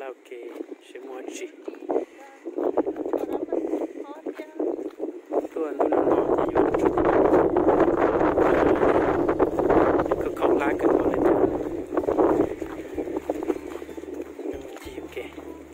lao kì sẽ mua chi tuần tôi nó nọ thì dùng cứ không lá cần vào lên nhưng chi ok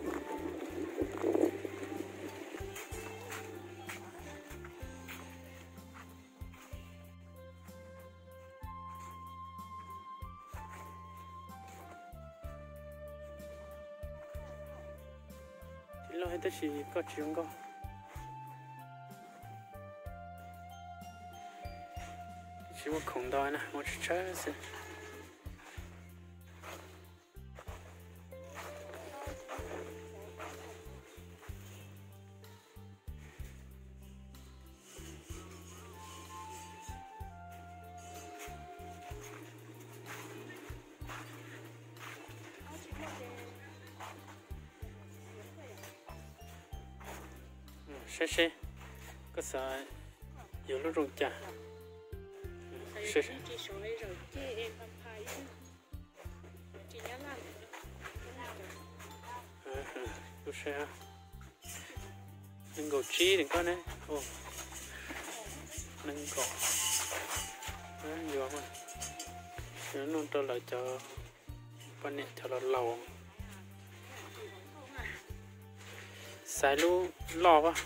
lo hết tất chỉ có chuyện có chỉ một khổng đòi nè một trái gì sẽ có sợ nhiều lúc rụng chả sẽ lúc sẽ nâng cổ chi đừng con đấy ô nâng cổ nhiều mà nó luôn cho lại cho con này cho nó lầu xài lu lò quá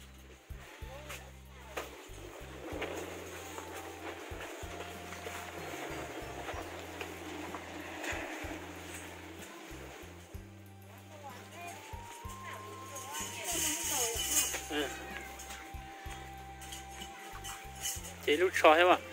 chế lúc cho hết ạ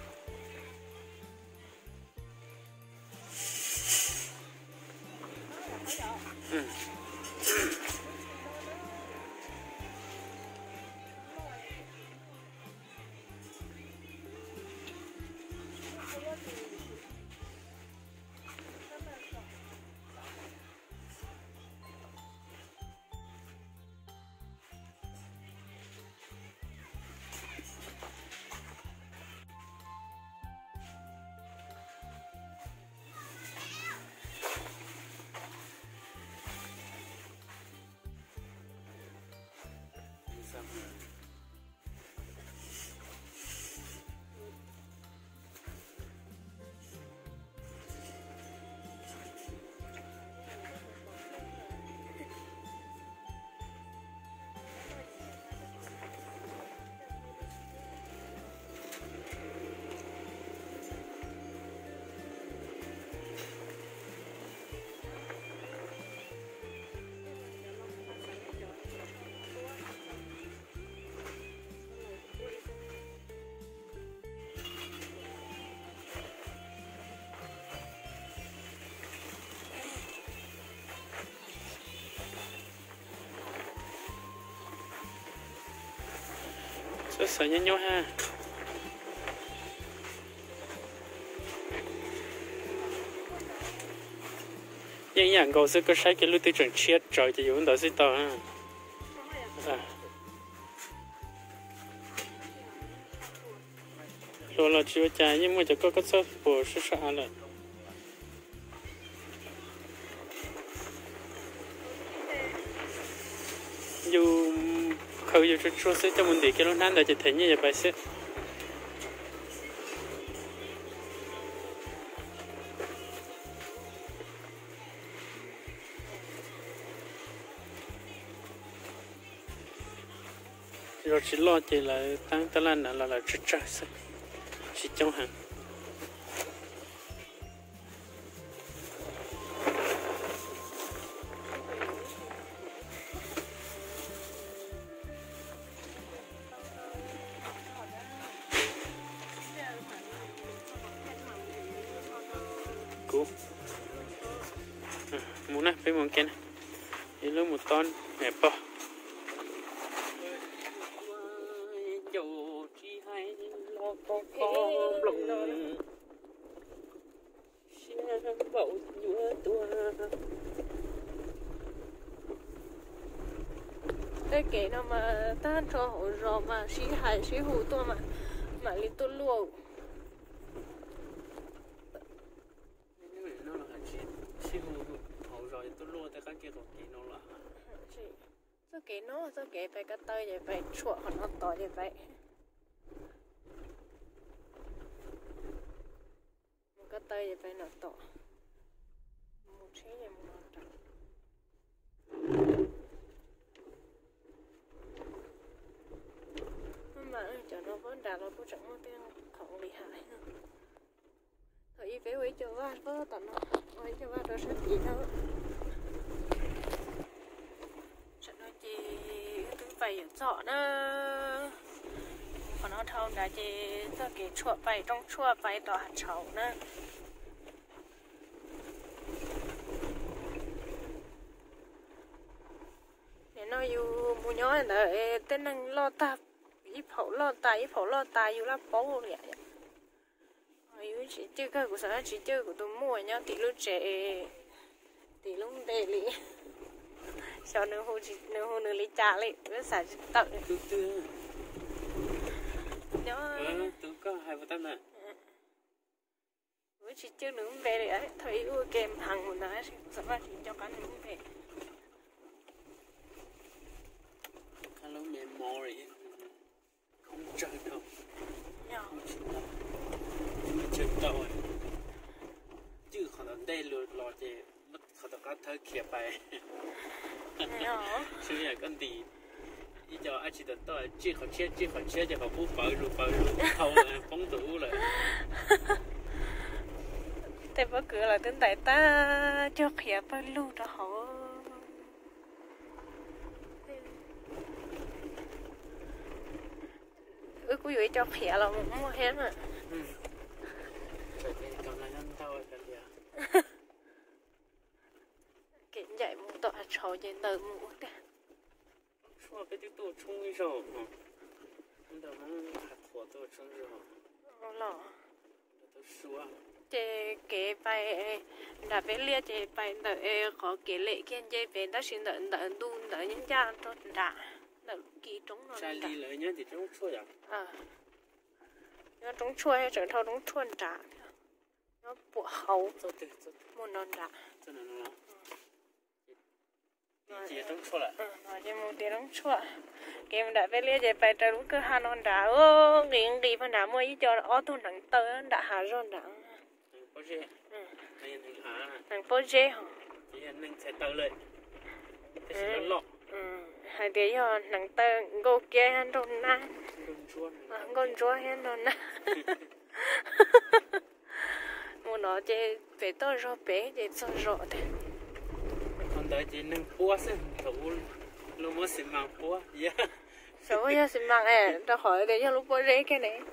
sợ nhau ha những nhà cầu sẽ có sai cái lúc tôi chuẩn chết trời thì vẫn đỡ sẽ tao ha rồi là chưa trả nhưng mà chỉ có cái số của sự sợ là dù khởi dù cho sẽ cho mình đi cái lúc nan để chỉ thấy như vậy bài sẽ rồi chỉ lo chỉ là tăng tăng lên là chỉ trong hàng cú muốn nè phải muốn cái này đi lấy một ton đẹp bò cái kể nào mà tan cho hồ rò mà xí hải xí hủ to mà liên tôi luộc nó là xí hủ rồi tôi luộc tới cái kia còn kỳ nó là chị sao kể nó sao kể phải cái tay vậy phải chuột hoặc nó to như vậy một cái tay vậy phải nó to một chế vậy một nó to mà cho nó vẫn đã nó cũng chẳng có tiếng không bị hại thời về với cho ba vợ tận nó với cho ba nó sẽ gì đâu chẳng nói chị cứ phải dọn nó còn nó thâu đã chị cho cái chuột phải trong chuột phải đỏ hạt chậu nữa để nó yêu mua nhói là tên năng lo ta ít phẩu lo ta yêu là bố vậy yêu chỉ chơi cái của sao chỉ chơi của tôi mua nhá tí lúc trẻ tí lúc để lý cho nó hồ lý trả lại nó xả tận từ nhá từ có hai vợ tao nè với chỉ chơi nữa về đấy thấy yêu game hàng của nó sao mà chỉ cho cái nữa về hello memory không chơi đâu không chơi đâu chứ họ đang đây lo gì mất họ đang có thơ kia bài chứ là con gì ý cho anh chỉ được tôi chỉ họ chết thì họ bút bảo luôn không phóng tủ rồi thế bữa cửa là đến tại ta cho khía bao lâu đó họ cứ vậy cho khía là mua hết mà rồi thì cầm lại ăn tao rồi kìa kiện dạy một tọa trò trên tờ mũ kìa 说别的都冲一手那他们还火都冲一手 lo 都说 chế kế bài đã về lia chế bài đợi có kế lệ kiên chế về đã xin đợi đun đợi những gia tốt đã đợi kỳ trống rồi trái ly lợi nhá thì trống chua à nó trống chua hay trở thâu trống chuồn trả nó bộ hậu một non đã 真的呢chị trống chua lại nói cho một tiếng trống chua cái đã về lia chế bài trở đúng cơ hà non đã ô nghiêng đi phần đã mua ý cho ô tu nắng tơ đã hà rồi đã có gì này nắng bố dê hả chị nâng sẽ tơ lên thế sẽ nó lọ hai đứa giờ nắng tơ ngô kia ăn đồ na con chua ăn đồ na muốn nói chị phải tôi rồi bé chị cho rõ thế còn đợi chị nâng búa xem thủ lúc mới xin mang búa sao bây giờ xin mang tao hỏi để cho lúc bố dê cái này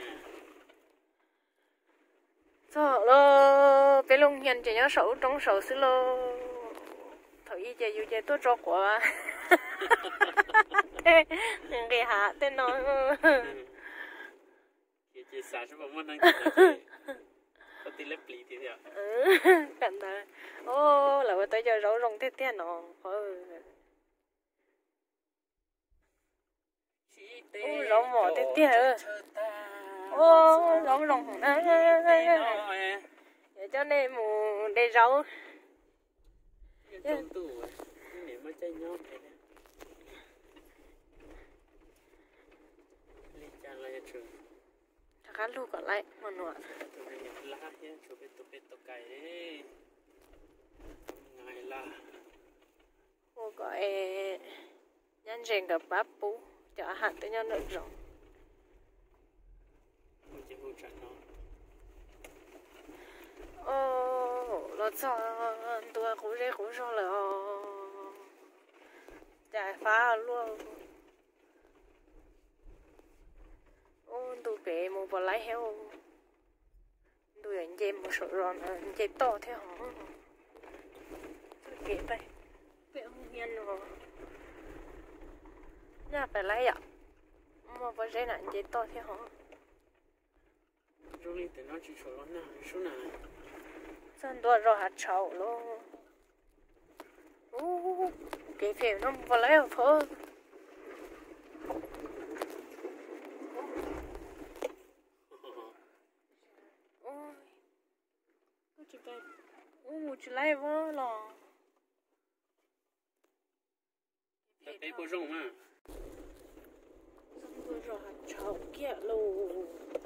sao lo bé lông hiền chỉ nhớ sầu trong sầu xí lo thấy chị yêu chị tôi cho quả cái hạ tên nó chị xả cho bọn mình đang có tí lép lì thì thế cảm thấy ô là tôi cho rau rong thế thế nó ô rau mỏ thế thế ô rau rong để cho nên mù để rau trong tủ nếu mà chơi nhau thế này lên cha lại trường cá lu còn lại mà nọ tụi mình nhập lá nhé chụp cái tụi cày đấy ngày là cô gọi nhân rèn gặp bắp bú cho hạt tới nhau nữa rồi mình chỉ hỗ trợ nó ô nó cho tôi cũng cho là giải phá luôn ô tôi bé một bộ lái heo tôi anh dêm một số rồi anh dêm to thế hả tôi kể đây bé không yên rồi nhà phải lấy ạ mà bộ dây này anh dêm to thế hả rồi đi từ nó chỉ số nào dân tôi rồi hạt chậu luôn ô cái phèo nó bộ lấy thôi chỉ lấy vô lò bé có rồng mà xong vừa rồi cháu kia luôn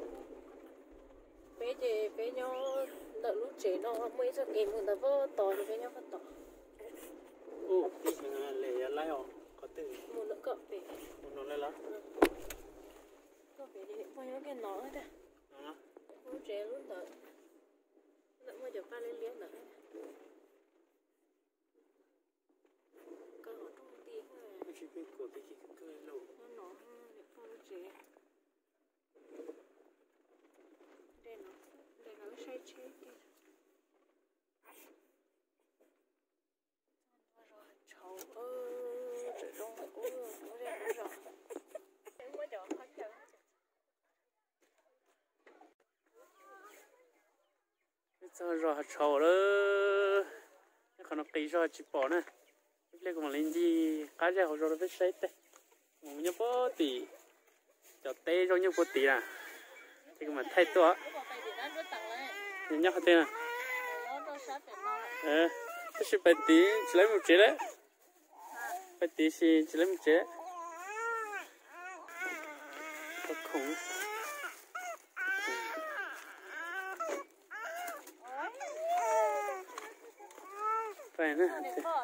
bé nhau đợi lúc chế nó mới cho game người ta vỡ to thì bé nhau phát to ô đi thằng lệ lái họ có từ một nữa cỡ bé một nó lấy lắm cỡ bé thì bao nhiêu cái nó đấy đó lúc chế luôn đợi đợi mới được pha lên liếc nữa cỡ họ trung tí mà chỉ biết của cái gì cứ lâu nó để pha lúc chế đây nó say chế kìa cháu trời đông mà cố đây cũng rồi em mới chọn hết trơn giờ rồi trâu đó còn nó cây rồi chỉ bỏ nè lấy cái mà lên gì cá ra họ rồi nó phải xây tê muốn nhớ bó tì cho tê rồi nhớ bó tì à thì cái mà thayตัวnhìn nhớ hết tên à cái gì bài tí chỉ lấy một chế đấy bài tí chỉ lấy một chế có khủng phải nè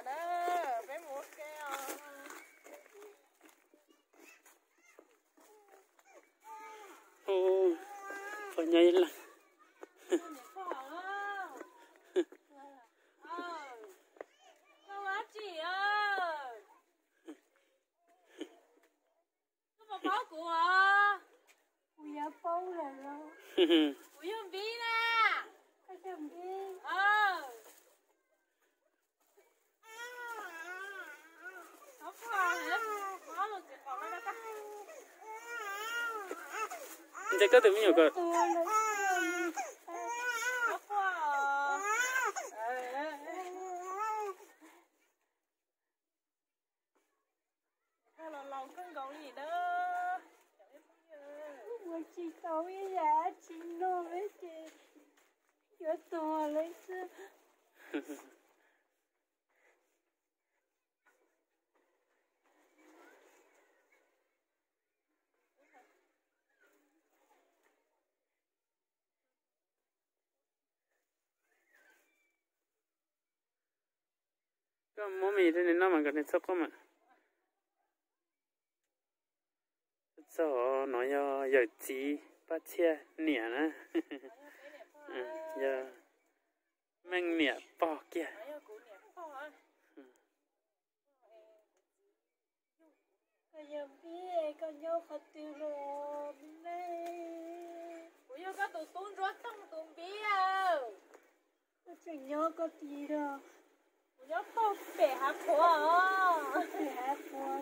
ô phải nhảy là这个都没有个。 chị cậu ấy là chị nó với chị cho to lấy chứ cái món mì thế này nó mà gần sốc không ạ sao nói giờ chỉ bắt chia nẻ nè giờ mang nẻ bỏ kia giờ biết con nhau khát tiêu rồi này bây giờ có tụi tôi rót xong tụi biết tôi chẳng nhớ có gì đâu nhớ có bể hạt khoa bể hạt khoa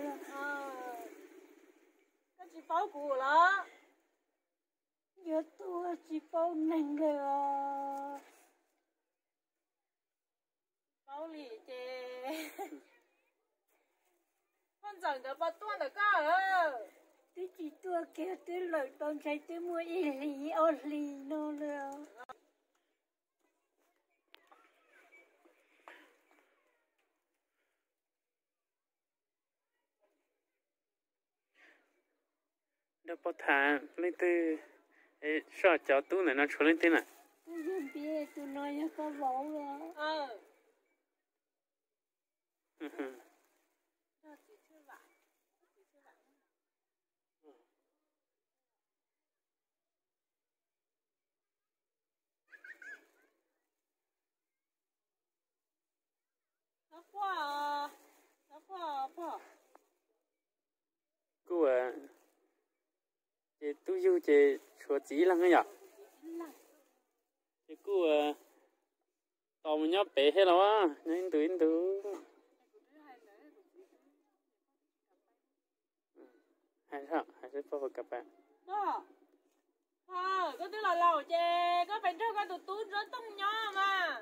cái chị bao củ đó nhớ tôi chị bao nành rồi bao lì chê con chẳng được bao tuôn được cả tôi chỉ tua kia tôi lợi bằng trái tôi mua lì ô lì nó rồi đâu có thà lấy từ sợ cháu tú này nó trốn lên thế này tôi không biết tôi nói có bố rồi cô à chị tu yêu chị chúa chỉ lăng ấy nhở chị cô à tao mình nhớ bé hết rồi á nên từ hay sao phô với các bạn có tiếng là lẩu chè có phải cho con tụt tút rất tông nhỏ mà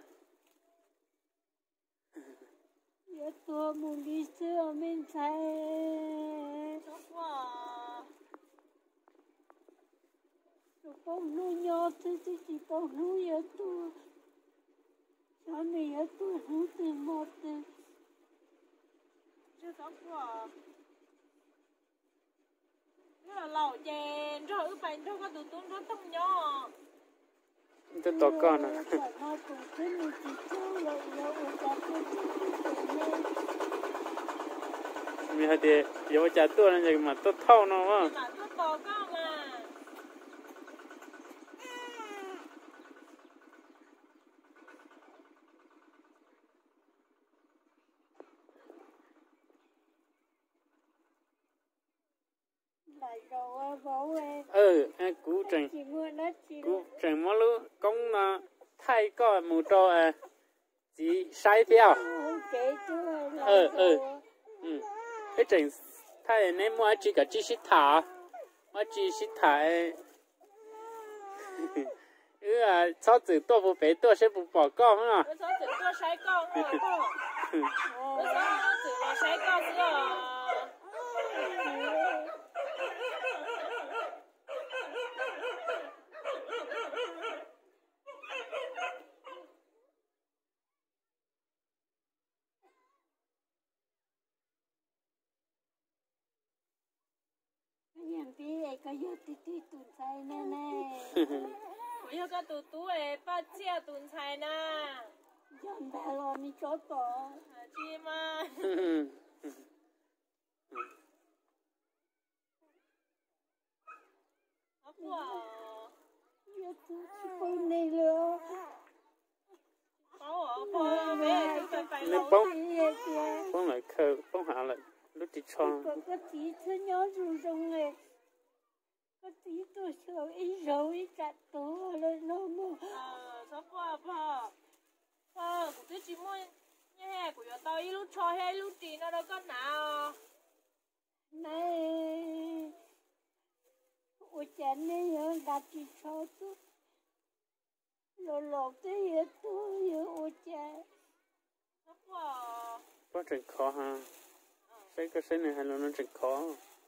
giờ tôi muốn đi xưa mình thấy tốt quá rồi con nuôi nhỏ thì chỉ con nuôi ở tôi sau này ở tôi nuôi từ một từ cho sót quá nó là lẩu chèn rồi ướp bánh rồi có tụi tôi nó tông nhỏ tôi to con à mình hay để yêu cha tôi là gì mà tôi thâu nó mà tôi to con mà anh cú trần mà lu công là thay có một trò chỉ sai theo cái trần thay nên mua chỉ cả chỉ xịt thả mà chỉ xịt thả cháu tự tôi不肥tôi sẽ不bỏ con nữa cháu tự tôi sai con rồi cháu tự là sai con rồi có yêu tí tụi sai nè nè có yêu cái tụi ấy bắt chia tụi sai nè dọn bà lo mi chó to chi mà hấp quả yêu tụi con này luôn bông lại khờ bông hạ lại lúc đi cho có tí thứ nhỏ rung rung này có tí tôi sợ ít rau ít chặt to lên nó mà sao qua của tôi chỉ muốn như hè của tao ít lúc cho hay lúc gì nó đâu có nào này ôi chén này giờ đặt chỉ cho tôi lột tới giờ tôi giờ ôi chén sao qua có chuyện khó ha cái xe này hay là nó chuyện khó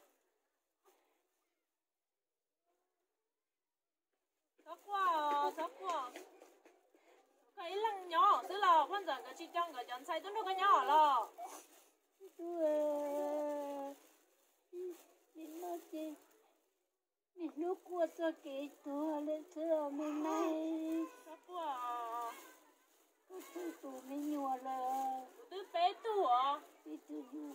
sao qua cái lăng nhỏ tức là quan trọng cái chỉ trong cái chân sai tôi nó cái nhỏ lo nó chỉ mình nó qua cho cáiตัวเลยเธอไม่ไหน sao qua tụi mình nhua là tôi bé tuổi tụi nhua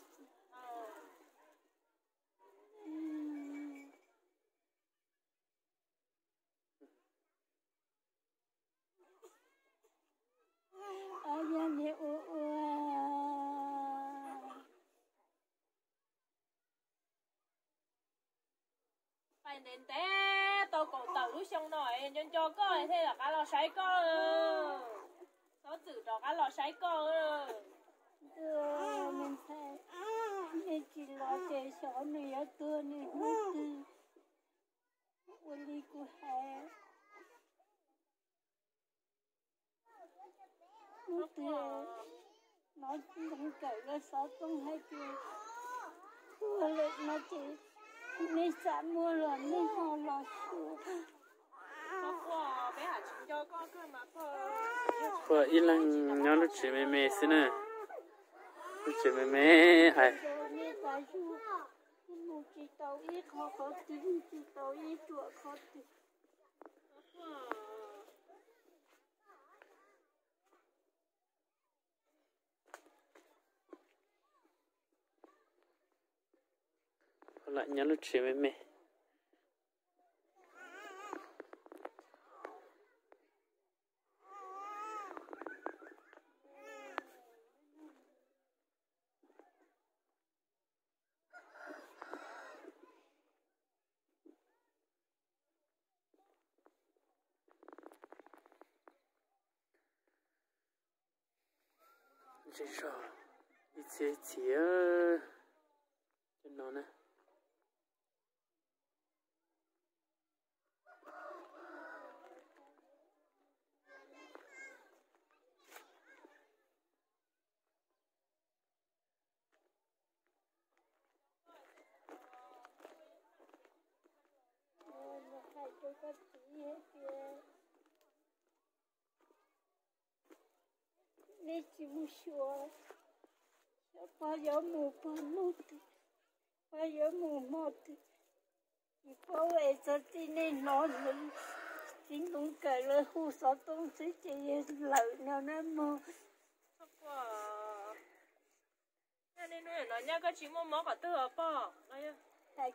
nhà này phải đến té tôi cổ tàu lúc xong rồi nhân cho coi thế là cái lò sấy con nó tự cho cái lò sấy con mình thấy mình chỉ lo chơi xỏ này ở tôi này hút uli của hè hút nó không cởi ra sáu tung hay kia tôi lại nó chỉ nên sẵn mua là nên họ lo sửa nó qua bé hả chính cho con cơ mà vừa ít lần nhau lúc chỉ mê xin nè lúc chỉ mê ai chỉ tàu ít khó tính chỉ tàu ít chuột khó tính lại nhau lúc chỉ mê这时候一节节就弄呢。 你怎么说？小 bao giờ mù một bao giờ mù một thì bao giờ cho nên nó chính cũng kể là khu sở tông sẽ chỉ lợi nào nó mù nên nuôi nó nhá cái chỉ mua cả tư ở bò thầy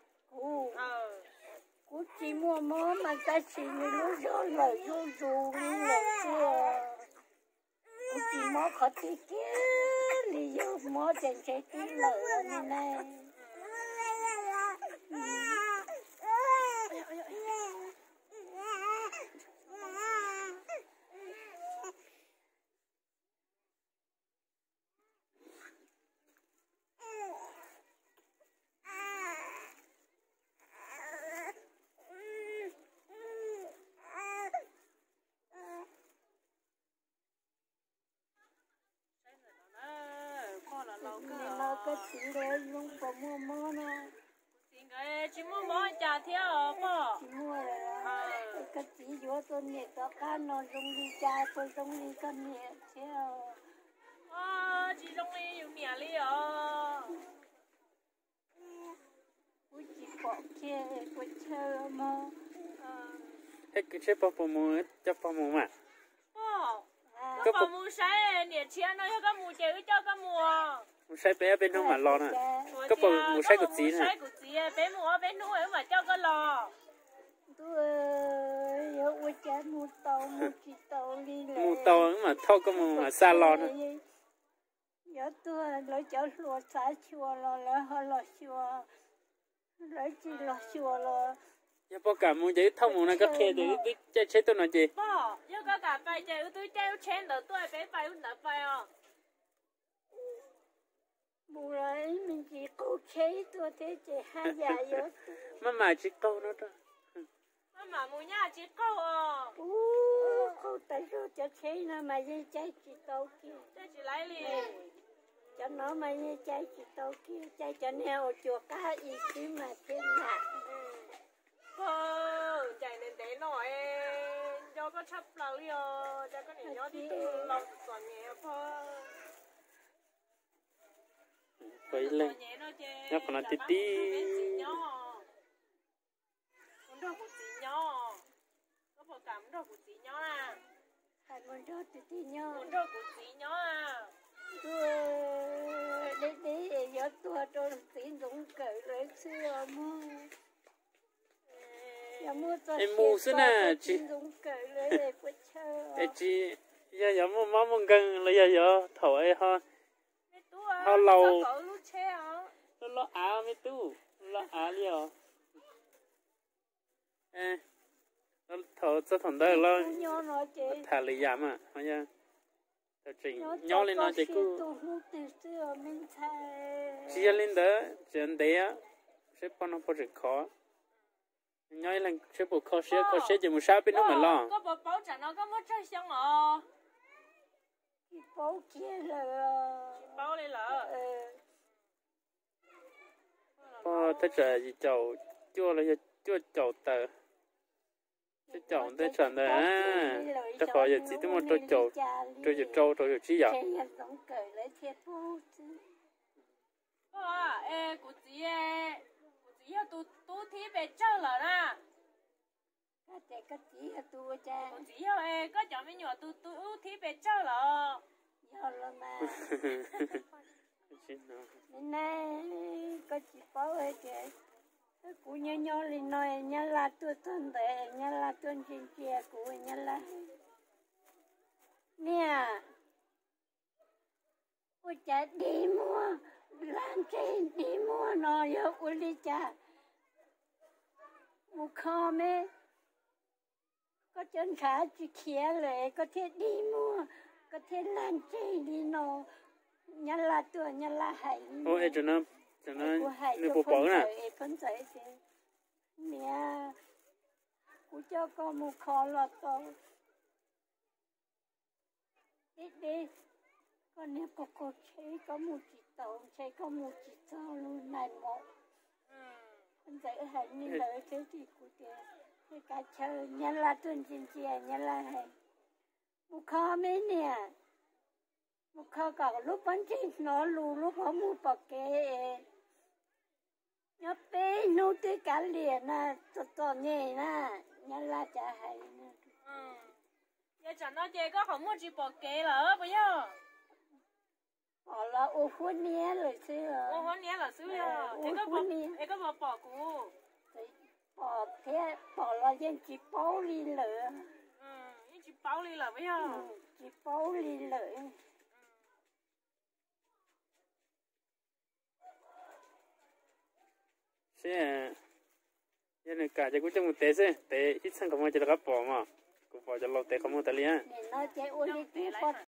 cú chỉ mua mà ta chỉ lúc đó lợi vô dù lợi chưa cú chỉ mua có tí kia lý do mua chẳng chạy tí lợi này nó có chỉ để dùng có mua nè chỉ mua chả theo bò chỉ mua rồi cái chỉ vô tôi nhẹ to cá nó dùng đi cha tôi dùng đi con nhẹ theo chỉ dùng đi dùng nhẹ đi tôi chỉ bỏ kia tôi chơi mà hết cái chế bao mù cho bao mù mà cái bao mù sai nhẹ钱nó cái mù chơi cho cái mù mù sai bé bên trong mà lo nè cái bao mù sai của chị nè bé mù bên nuôi mà cho cái lò tôi yêu cha mù tàu mù chỉ tàu đi lẹ mù tàu mà thâu cái mù mà xa lo nè giờ tôi lấy cho lúa xả chua là họ lò chua lấy chỉ lò chua là giờ bao cả mù giấy thâu mù này có khe thì cái chế tôi nói gì bò giờ có cả bài chơi tôi chơi chén được tôi bé bài cũng được bài mù lại mình chỉ câu chế tôi thế chỉ hai giờ giờ mà chỉ câu nó thôi mà mù nha chỉ câu câu tay rồi cho chế nó mà dây trái chỉ câu kia trái chỉ lấy liền cho nó mà dây trái chỉ câu kia trái cho neo chuột cá ý chí mà thế nào chạy nên để nổi cho có chấp lâu đi cho có này nhớ đi từ lâu tuần nhẹ vậy lên nó còn là tí tí muốn đâu của chị nhỏ có phải cảm đâu của chị nhỏ à hay muốn đâu tí tí nhỏ muốn đâu của chị nhỏ à tôi để giờ tôi cho tiền dùng cởi lấy xưa mua em mua xí nè chị chị giờ mua mắm mông găng là giờ thổi ha lâu nó áo mấy tu nó áo liều nó thổi cho thằng đây lo thả lấy giảm à hả nha chị nhỏ lên nó chị cứ chị lên đó chuyện đấy á sẽ bao nó bao giờ khó nhoi là chế bộ khó xé chỉ một sao bên nó mà lo có bảo trả nó có mất chơi xong à bảo kia là bảo này là thế trời gì chầu chua là chua chầu tờ cái chầu thế trời này à ta khỏi giờ chỉ tới một trâu chầu trâu chỉ giờ của chị giờ tu thi về chơi rồi nè cái chị tu cha chị giờ có chọn mấy nhỏ tu thi về chơi rồi giờ mà nên có chị bảo ấy kìa cụ nhỏ lên nói nhà là tôi tuần đấy nhà là tuần trên kia cụ nhà là nè cô cha đi mua làm trên đi mua nó giờ cô đi cha một kho mẹ có chân khá chỉ khía lại có thể đi mua có thể làm trên đi nó nhà là tôi nhà là hay ôi cho nó nó bộ bỏ nè phân giải thì mẹ cô cho con một kho lọt to đi con này có chế có một chỉ tàu chế có một chỉ tàu luôn này một phân giải hay như lời thế thì cô cái cá chơi nhà là tuần trên chia nhà là hay một kho mấy nè khâu cả lúc bánh chín nó lù lúc họ mua bọc kê nhớ bé nô tê cả liền nè to nhẹ nè nhớ là chả hay nè giờ chẳng nói chơi có không muốn chỉ bỏ kê lỡ bây giờ họ là ô khuôn nhé rồi xưa ô hôn nhé là xưa em có bỏ cũ bỏ thế bỏ là dân chỉ bao đi lỡ chỉ bao đi lỡ bây giờ chỉ bao đi lỡ xe giờ này cả cho cũng trong một té xe té ít sang không có cho nó bỏ mà cũng bỏ cho lâu té không có té liền nên nó chạy ô đi